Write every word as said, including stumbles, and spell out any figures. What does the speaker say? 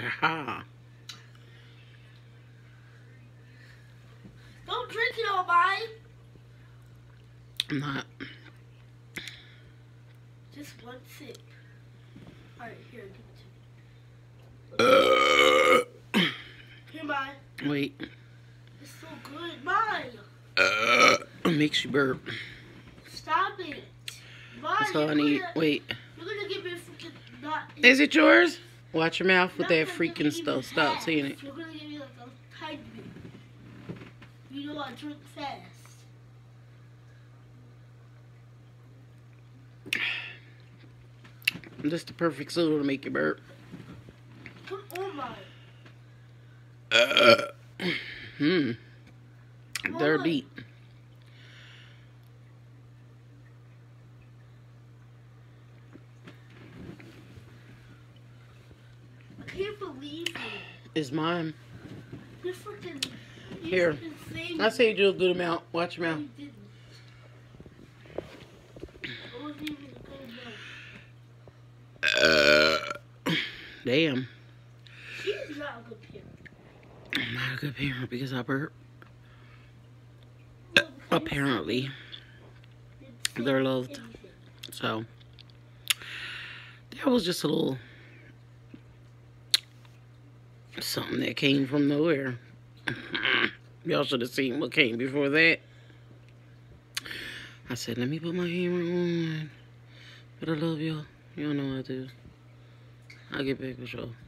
Don't drink it all, bye. I'm not. Just one sip. Alright, here, give it to me. Here, bye. Wait. It's so good, bye. Uh, it makes you burp. Stop it. Bye. That's all I need. Gonna, Wait. You're gonna give me a freaking not. Is it yours? Watch your mouth with that Not gonna freaking give me stuff. Stop half. saying it. You're gonna give me like a tiny bit. You know I drink fast. Just the perfect soda to make you burp. Come on, bye. Uh, hmm. They're on. deep. I can't believe it. It's mine. You're freaking. You Here. freaking saved I me. saved you a good amount. Watch your mouth. You didn't. It wasn't even a good milk. Uh, damn. She's not a good parent. I'm not a good parent because I burp. Well, because Apparently. it's They're so loved. innocent. So, that was just a little something that came from nowhere. Y'all should have seen what came before that. I said, let me put my camera on. But I love y'all. Y'all know I do. I'll get back with y'all.